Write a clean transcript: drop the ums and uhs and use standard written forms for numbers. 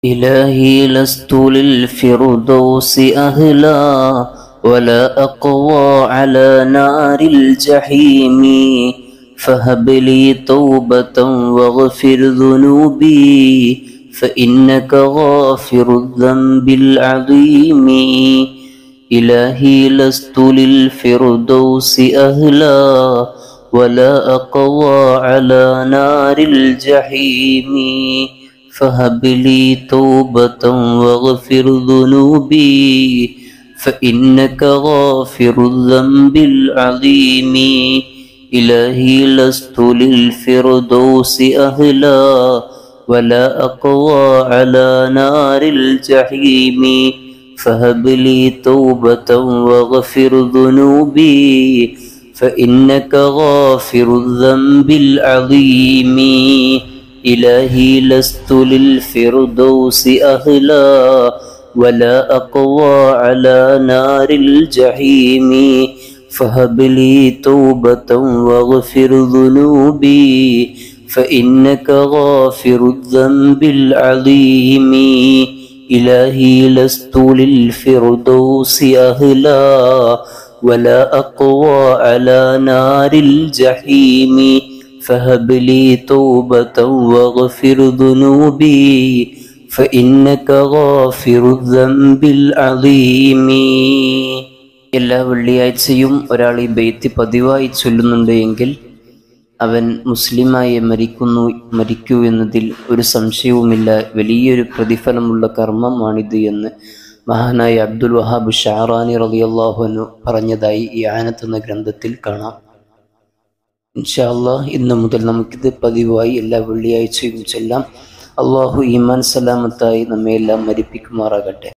إلهي لست للفردوس أهلا ولا أقوى على نار الجحيم، فهب لي توبة واغفر ذنوبي فإنك غافر الذنب العظيم. إلهي لست للفردوس أهلا ولا أقوى على نار الجحيم، فهب لي توبة واغفر ذنوبي فإنك غافر الذنب العظيم. إلهي لست للفردوس أهلا ولا أقوى على نار الجحيم، فهب لي توبة واغفر ذنوبي فإنك غافر الذنب العظيم. إلهي لست للفردوس أهلا ولا أقوى على نار الجحيم، فهب لي توبة واغفر ذنوبي فإنك غافر الذنب العظيم. إلهي لست للفردوس أهلا ولا أقوى على نار الجحيم، فهب لي توبة واغفر ذنوبي فإنك غافر الذنب العظيم. എല്ലാ വെള്ളിയാഴ്ചയും ഒരാൾ ഈ ബൈത്ത് പതിവായി ചൊല്ലുന്നുണ്ട് എങ്കിൽ അവൻ മുസ്ലിമായി മരിക്കൂ എന്നതിൽ ഒരു സംശയവുമില്ല. വലിയൊരു പ്രതിഫലമുള്ള കർമ്മമാണിത് എന്ന് മഹാനായ അബ്ദുൽ വഹാബ് ഷഅറാനി റളിയല്ലാഹു അൻഹു പറഞ്ഞതായി ഈ ആനത്ത് എന്ന ഗ്രന്ഥത്തിൽ കാണാം. ഇൻഷാ അല്ലാഹ് ഇന്ന് മുതൽ നമുക്കിത് പതിവായി എല്ലാ വെള്ളിയാഴ്ചയും ചൊല്ലാം. അള്ളാഹു ഈമാൻ സലാമത്തായി നമ്മെ എല്ലാം മരിപ്പിക്കുമാറാകട്ടെ.